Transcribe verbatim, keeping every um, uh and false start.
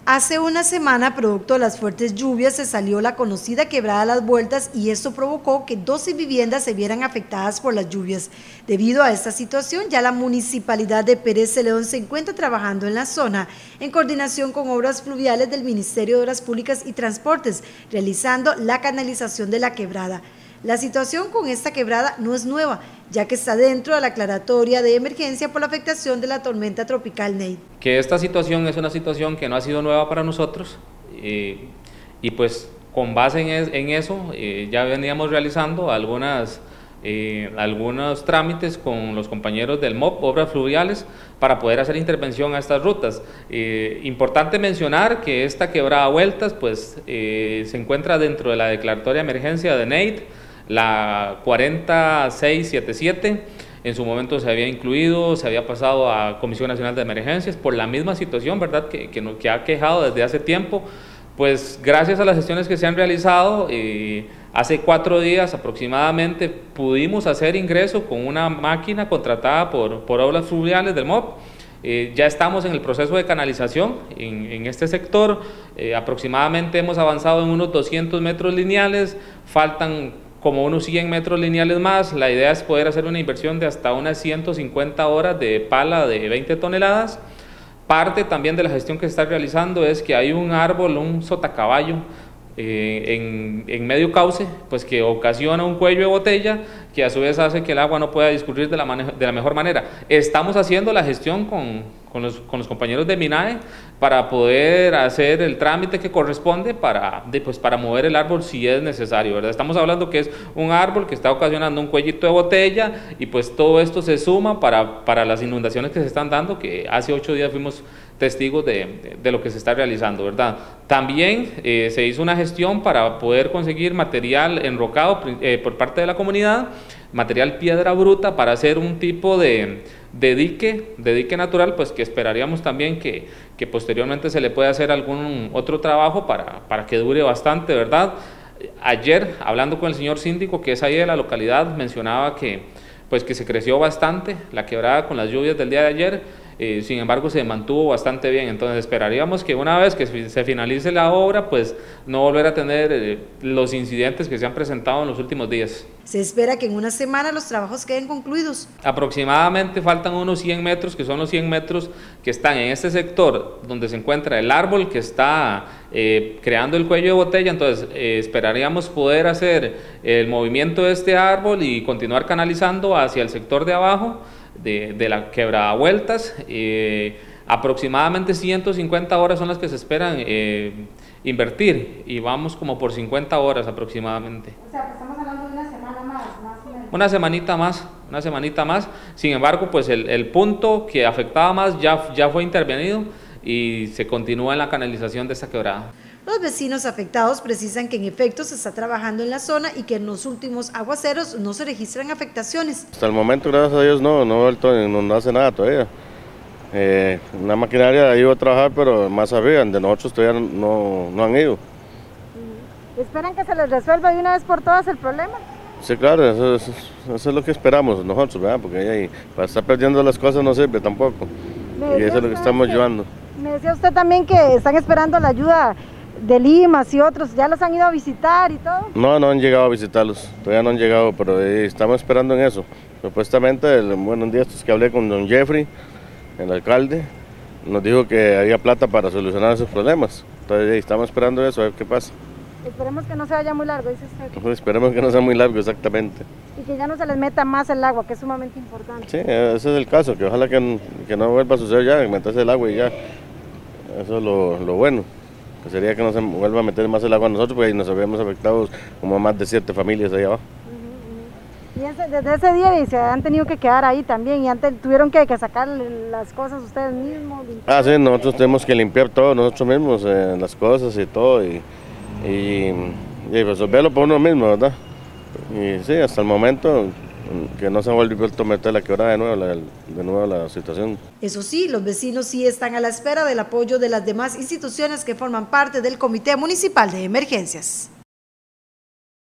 Hace una semana, producto de las fuertes lluvias, se salió la conocida quebrada Las Vueltas y esto provocó que doce viviendas se vieran afectadas por las lluvias. Debido a esta situación, ya la Municipalidad de Pérez Celedón se encuentra trabajando en la zona en coordinación con Obras Fluviales del Ministerio de Obras Públicas y Transportes, realizando la canalización de la quebrada. La situación con esta quebrada no es nueva, ya que está dentro de la aclaratoria de emergencia por la afectación de la tormenta tropical Nate. Que esta situación es una situación que no ha sido nueva para nosotros eh, y pues con base en, es, en eso eh, ya veníamos realizando algunas, eh, algunos trámites con los compañeros del M O P, Obras Fluviales, para poder hacer intervención a estas rutas. Eh, importante mencionar que esta quebrada Vueltas pues eh, se encuentra dentro de la declaratoria de emergencia de Nate, la cuarenta seis setenta y siete, en su momento se había incluido, se había pasado a Comisión Nacional de Emergencias por la misma situación, ¿verdad?, que, que, que ha quejado desde hace tiempo. Pues gracias a las gestiones que se han realizado, eh, hace cuatro días aproximadamente pudimos hacer ingreso con una máquina contratada por, por Obras Fluviales del M O P. Eh, ya estamos en el proceso de canalización en, en este sector, eh, aproximadamente hemos avanzado en unos doscientos metros lineales, faltan como unos cien metros lineales más. La idea es poder hacer una inversión de hasta unas ciento cincuenta horas de pala de veinte toneladas. Parte también de la gestión que se está realizando es que hay un árbol, un sotacaballo eh, en, en medio cauce, pues que ocasiona un cuello de botella que a su vez hace que el agua no pueda discurrir de la, de la mejor manera. Estamos haciendo la gestión con, con, los, con los compañeros de MINAE para poder hacer el trámite que corresponde para, de, pues, para mover el árbol si es necesario, ¿verdad? Estamos hablando que es un árbol que está ocasionando un cuellito de botella y pues todo esto se suma para, para las inundaciones que se están dando, que hace ocho días fuimos testigos de, de, de lo que se está realizando, ¿verdad? También eh, se hizo una gestión para poder conseguir material enrocado eh, por parte de la comunidad, material piedra bruta para hacer un tipo de, de dique, de dique natural, pues que esperaríamos también que, que posteriormente se le pueda hacer algún otro trabajo para, para que dure bastante, ¿verdad? Ayer, hablando con el señor síndico, que es ahí de la localidad, mencionaba que, pues, que se creció bastante la quebrada con las lluvias del día de ayer. Eh, sin embargo se mantuvo bastante bien, entonces esperaríamos que una vez que se finalice la obra pues no volver a tener eh, los incidentes que se han presentado en los últimos días. Se espera que en una semana los trabajos queden concluidos. Aproximadamente faltan unos cien metros, que son los cien metros que están en este sector donde se encuentra el árbol que está eh, creando el cuello de botella, entonces eh, esperaríamos poder hacer el movimiento de este árbol y continuar canalizando hacia el sector de abajo De, de la quebrada Vueltas. Eh, aproximadamente ciento cincuenta horas son las que se esperan eh, invertir y vamos como por cincuenta horas aproximadamente. O sea, estamos hablando de una semana más, más o menos. Una semanita más, una semanita más. Sin embargo, pues el, el punto que afectaba más ya, ya fue intervenido y se continúa en la canalización de esta quebrada. Los vecinos afectados precisan que en efecto se está trabajando en la zona y que en los últimos aguaceros no se registran afectaciones. Hasta el momento, gracias a Dios, no, no, no, no hace nada todavía. Eh, una maquinaria ha ido a trabajar, pero más arriba, de nosotros todavía no, no han ido. ¿Esperan que se les resuelva de una vez por todas el problema? Sí, claro, eso, eso, eso es lo que esperamos nosotros, ¿verdad? Porque ahí, para estar perdiendo las cosas no sirve tampoco. Y eso es lo que estamos llevando. Me decía usted también que están esperando la ayuda de Limas y otros, ¿ya los han ido a visitar y todo? No, no han llegado a visitarlos, todavía no han llegado, pero eh, estamos esperando en eso. Supuestamente, el, bueno, un día estos que hablé con don Jeffrey, el alcalde, nos dijo que había plata para solucionar esos problemas. Entonces eh, estamos esperando eso, a ver qué pasa. Esperemos que no se vaya muy largo, dice usted. Pues esperemos que no sea muy largo, exactamente. Y que ya no se les meta más el agua, que es sumamente importante. Sí, ese es el caso, que ojalá que, que no vuelva a suceder ya, que meterse el agua y ya. Eso es lo, lo bueno. Que sería que no se vuelva a meter más el agua a nosotros, porque nos habíamos afectado como más de siete familias ahí abajo. Uh -huh. Y ese, desde ese día y se han tenido que quedar ahí también, y antes tuvieron que, que sacar las cosas ustedes mismos. Ah, sí, nosotros tenemos que limpiar todo nosotros mismos, eh, las cosas y todo, y, y, y resolverlo por uno mismo, ¿verdad? Y sí, hasta el momento que no se ha vuelto a meter la quebrada de nuevo, la, de nuevo la situación. Eso sí, los vecinos sí están a la espera del apoyo de las demás instituciones que forman parte del Comité Municipal de Emergencias.